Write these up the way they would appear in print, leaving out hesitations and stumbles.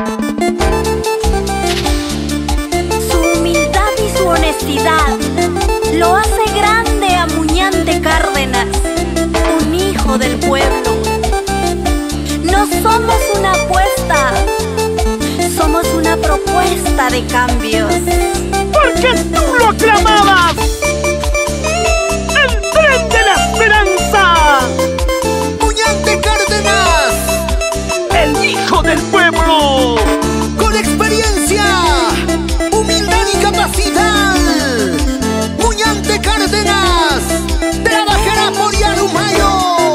Su humildad y su honestidad lo hace grande a Muñante Cárdenas, un hijo del pueblo. No somos una apuesta, somos una propuesta de cambios. Porque tú lo aclamabas. ¡El tren de la esperanza! Muñante Cárdenas, ¡El hijo del pueblo! con experiencia, humildad y capacidad. Muñante Cárdenas trabajará por Yarumayo.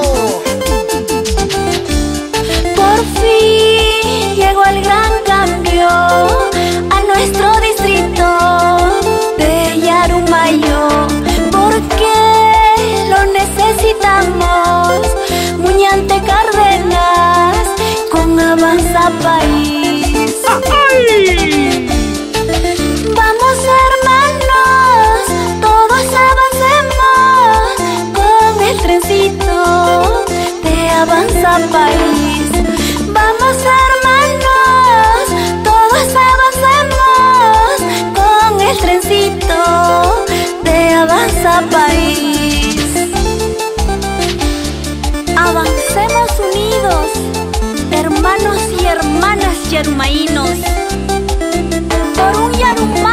Por fin llegó el gran cambio a nuestro distrito de Yarumayo, porque lo necesitamos. Muñante Cárdenas con Avanza País. ¡Ay! Vamos hermanos, todos avancemos con el trencito de Avanza País. Vamos hermanos, todos avancemos con el trencito de Avanza País. Avancemos unidos, hermanos y hermanas yarumaínos, por un Yarumayo